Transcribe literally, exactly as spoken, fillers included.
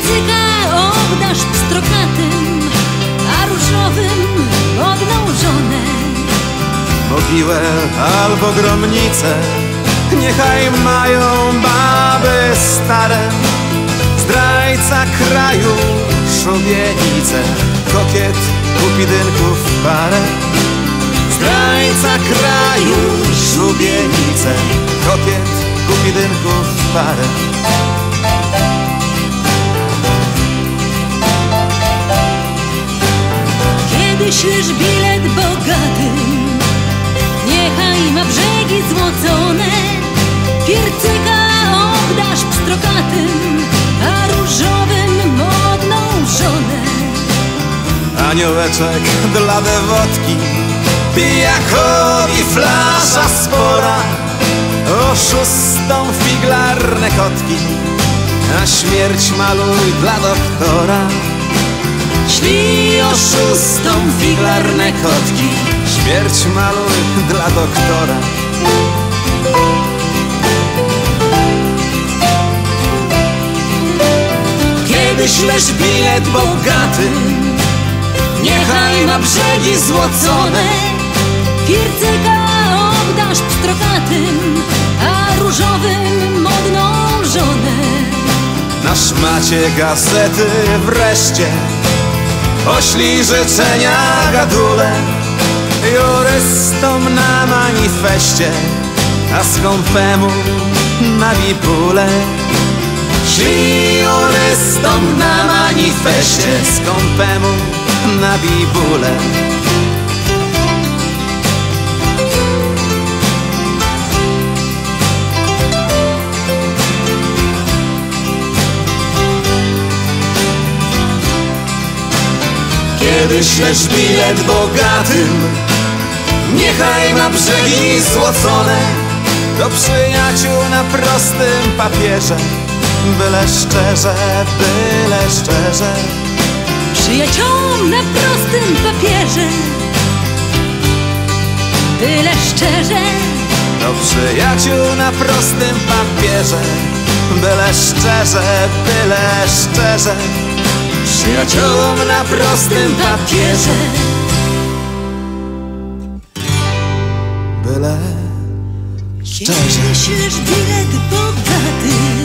Piercyka obdasz pstrokatym, a różowym modną żonę. Mogiłę albo gromnicę niechaj mają baby stare. Zdrajca kraju szubienicę, kokiet kupidynków parę. Zdrajca kraju szubienicę, kokiet kupidynków parę. Kiedy ślesz bilet bogaty, niechaj ma brzegi złocone. Piercyka obdasz pstrokatym, a różowym modną żonę. Aniołeczek dla dewotki, pijakowi flasza spora. Oszustom figlarne kotki, a śmierć maluj dla doktora. Ślij oszustom figlarne kotki, śmierć maluj dla doktora. Kiedy ślesz bilet bogaty, niechaj ma brzegi złocone. Piercyka obdasz pstrokatym, a różowym modną żonę. Na szmacie gazety wreszcie poślij życzenia gadule. Jurystom na manifestie, a skąpemu na bibule. Ślij jurystom na manifestie, skąpemu na bibule. Kiedy ślesz bilet bogatym, niechaj ma brzegi złocone. Do przyjaciół na prostym papierze, byle szczerze, byle szczerze. Przyjaciołom na prostym papierze, byle szczerze. Do przyjaciół na prostym papierze, byle szczerze, byle szczerze. Przyjaciołom na prostym papierze, byle szczerze. kiedy ślesz bilet bogaty,